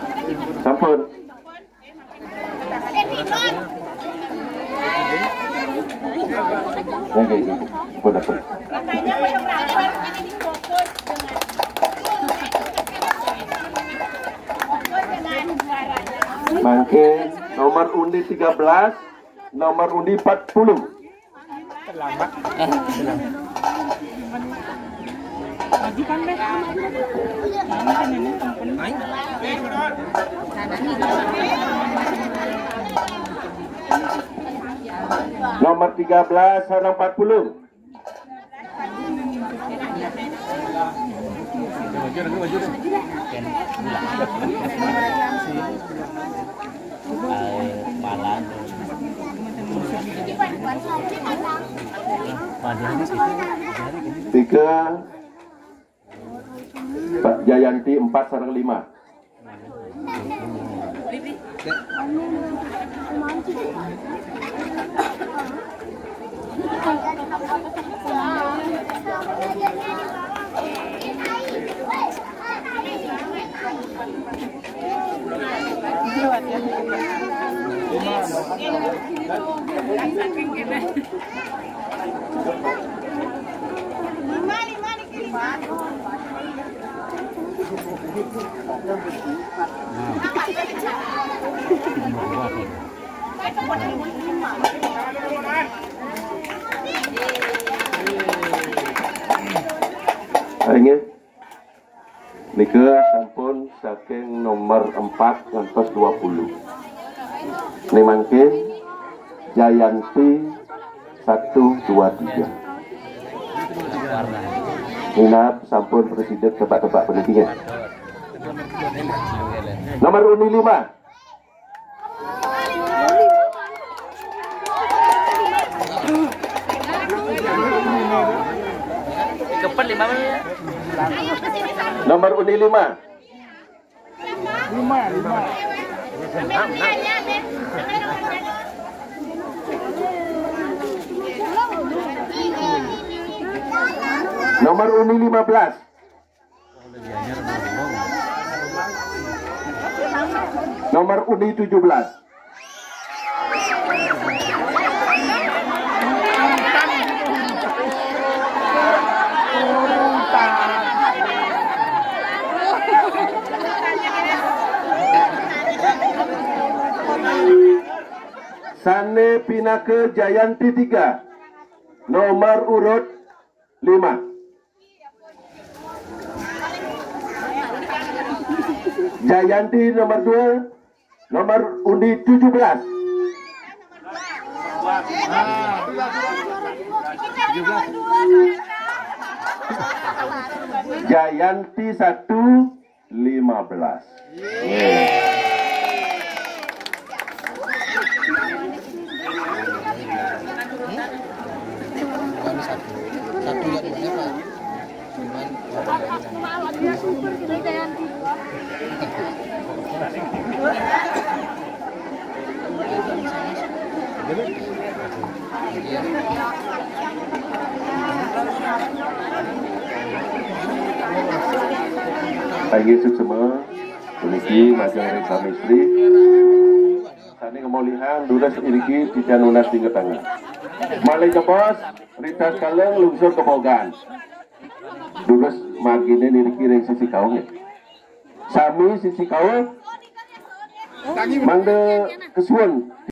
Sampun. Oke, boleh. Mangke nomor undi 13, nomor undi 40. Terlambat. Majikan deh. Nomor 13 sarang 40. Tiga Pak Jayanti 4 sarang 5. Ingat nika sampun saking nomor 4 ngantos 20. Ini mangke Jayanti 1, 2, 3. Inap sampun presiden tebak-tebak pendidikan. Nomor undi 5. Kepen 5 menit. Nomor undi 5. Nomor undi 15. Nomor undi 17. Sane Pinake Jayanti 3, nomor urut 5. Jayanti nomor 2, nomor undi 17. Jayanti 1, 15. Pagi semua, memiliki majang kami istri. Tadi kemuliaan dudas memiliki tidak lunas tingkat tangan. Malai cepos, Rita Kaleng lungsur ke Bogan. Dudas magine memiliki dari sisi kaungnya. Sami sisi kaung, mangde kesuan.